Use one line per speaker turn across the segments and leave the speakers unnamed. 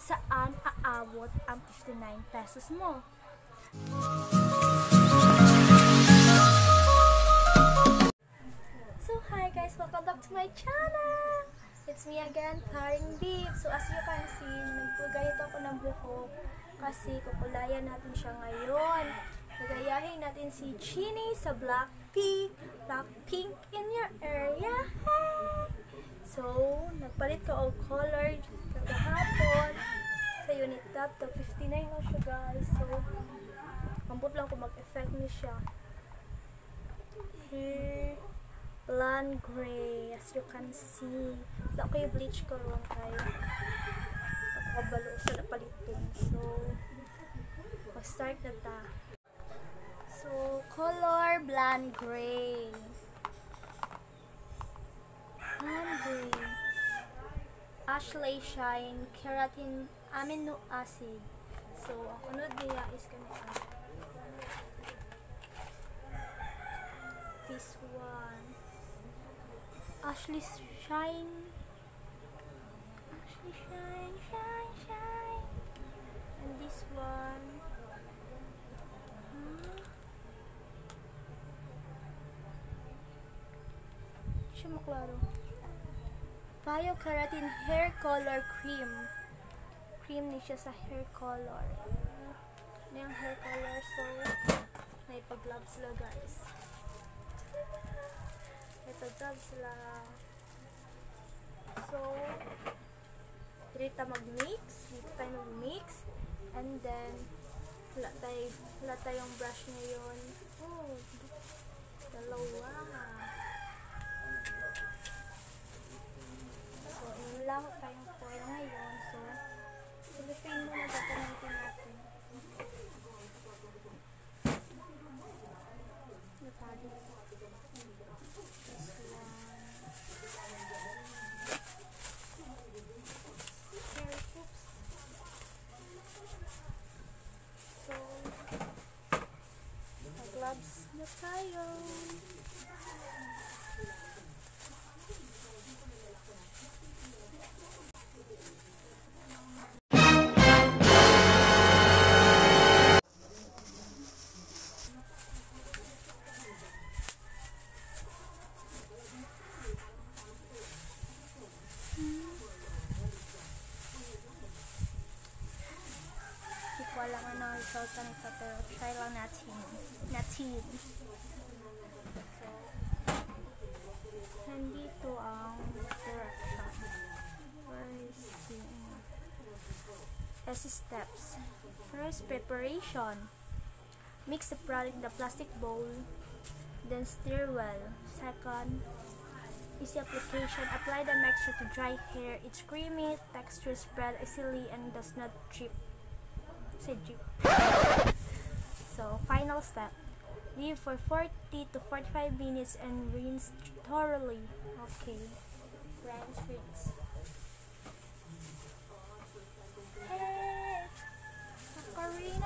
Saan aabot ang 59 pesos mo? So hi guys, welcome back to my channel! It's me again, Karing Beef. So as you can see, nagpuganito ako ng buhok kasi kukulayan natin siya ngayon. Nagayahin natin si Chinny sa Blackpink in your area. Hey! So, nagpalit ko og color kahapon sa unit top to 59 na siya guys. So, mambot lang ko mag-effect niya siya. Here, blonde gray, as you can see. Wala ko yung bleach ko ron kayo. Nakakabalo sa napalitin. So, mag-start na ta. So, color blonde gray. Blonde gray. Ashley Shine Keratin Amino Acid. So, ang unod niya is kanina. This one. Ashley Shine. Ashley Shine, Shine, Shine. And this one. Siya maklaro. Bio-Keratin Hair Color Cream. Cream ni siya sa hair color. Ano yung hair color? So, may pag-gloves sila guys. May pag-gloves sila. So, dito mag-mix. Dito tayo mag-mix. And then, wala tayong brush ngayon. Oh, dalawa. So, inilawak tayong foil ngayon. So, silipin muna gagamitin natin. Natali. This one. Here, oops. So, mag-gloves na tayo. Wala nga ng result nito pero try lang natin. So, nandito ang direction. Where is the steps? First, preparation. Mix the product in the plastic bowl. Then stir well. Second, easy application. Apply the mixture to dry hair. It's creamy, texture spread easily and does not drip. So, final step. Leave for 40 to 45 minutes and rinse thoroughly. Okay. Rinse. Hey! Macarena!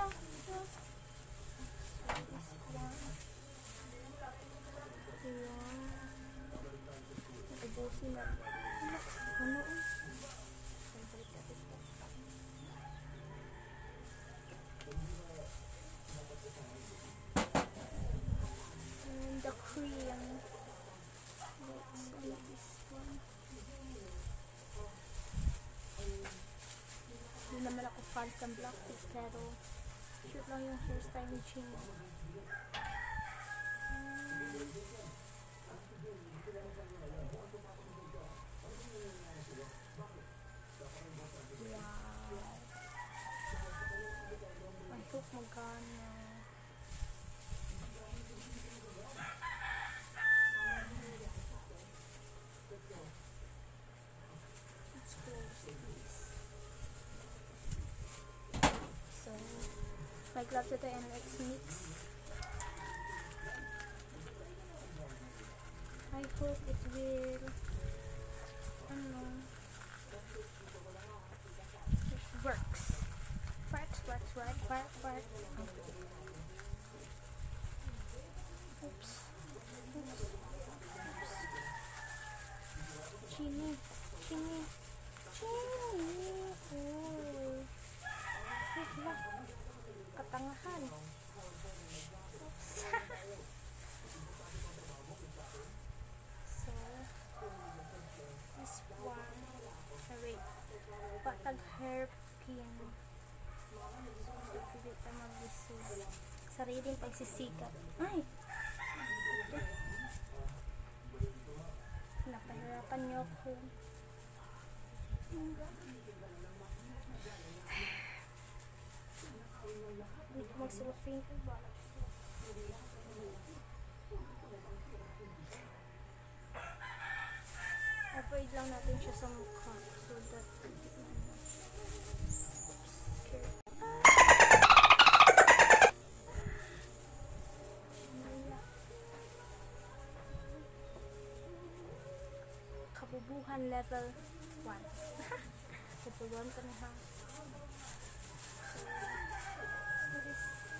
Ubusin na. Ano? And the cream. Let's do this one. Hindi naman ako fans ng Blackpink pero cute lang yung hairstyle ni Chinny. I hope magana. Let's close this. So, my gloves ito and let's mix. I hope it will it works. Work. Oops. Chinny. Ooh. skin. So, pwede ka mag-lisod. Sariling pagsisikap. Ay! Napahirapan niyo ako. Hindi ko mag-selfie. Avoid lang natin siya sa mukha so that kabubuhan level 1. Level 1 pa na ha. So this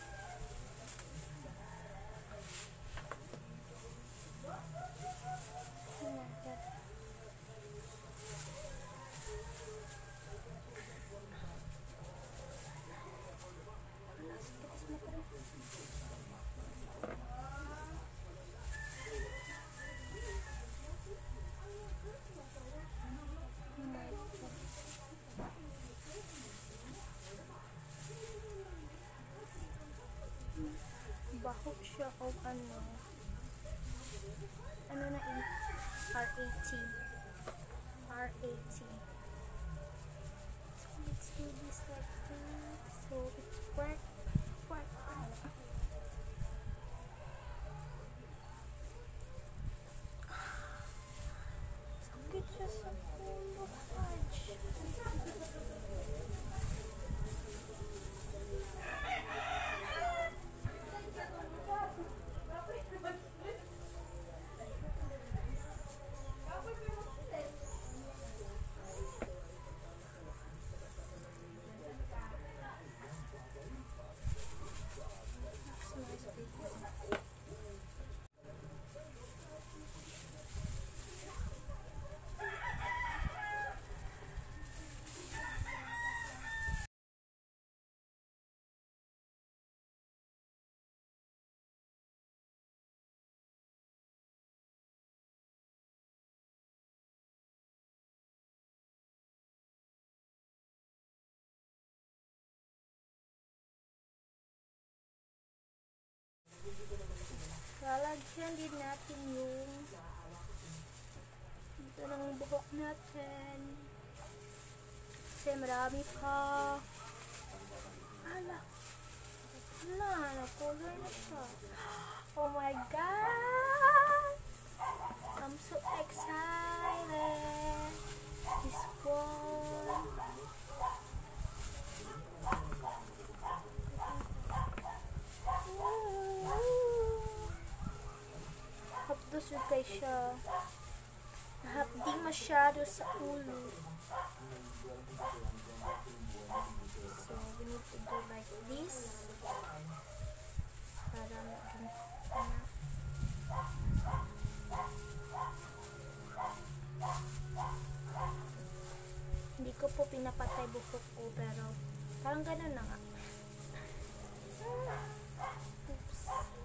bahok siya o ano na R80 so let's do this like that so it's work sakit siya sa ulo fudge. Lalagyan din natin yung ito ng buhok natin kasi marami pa. Hala, na-color na siya. Oh my god, I'm so excited. This one hapdos yun kay siya. Hapdi masyado sa ulo. So, we need to do like this. Para maging hindi ko po pinapatay buhok ko pero parang ganun na nga. Oops.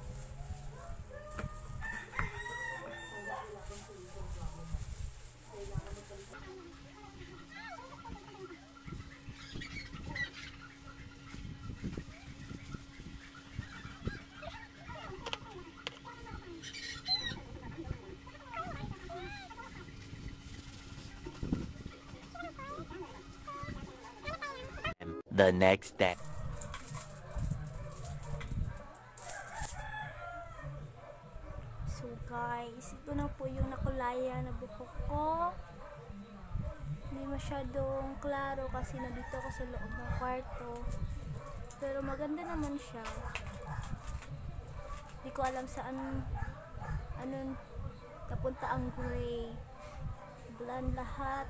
The next day.
So guys, ito na po yung nakulaya na buhok ko. Hindi masyadong klaro kasi nandito ako sa loob ng kwarto. Pero maganda naman siya. Hindi ko alam saan napunta ang gray. Blonde lahat.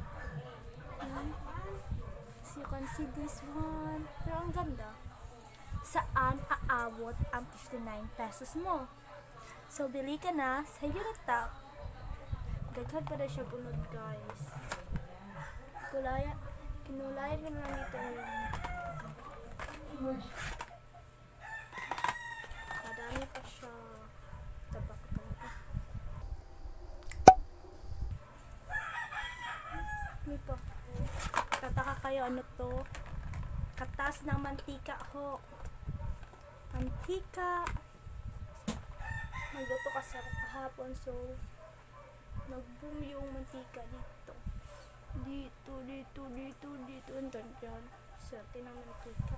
So you can see this one. Pero ang ganda. Saan aabot ang 59 pesos mo? So, bili ka na sa Unitop. Gaghan pa na siya punod, guys. Kinulayan ko na lang dito yung madami pa siya. Tabak talaga. May pa. Tataka kayo ano to? katas ng mantika ho. Mantika. Nagluto kasi ako kahapon, so nag-boom yung mantika dito. Dito. Andun dyan. Swerte ng mantika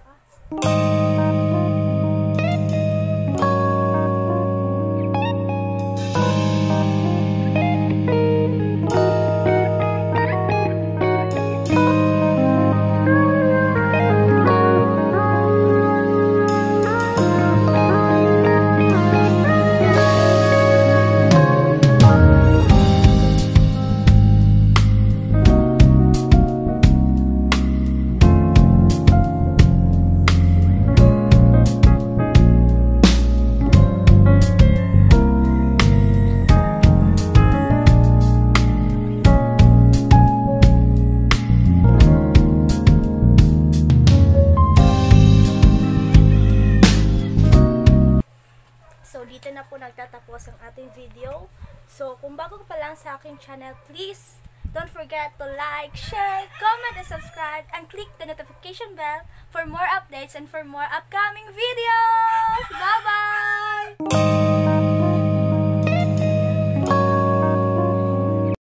So, dito na po nagtatapos ang ating video. So, kung bago ka pa lang sa aking channel, please don't forget to like, share, comment, and subscribe, and click the notification bell for more updates and for more upcoming videos! Bye-bye!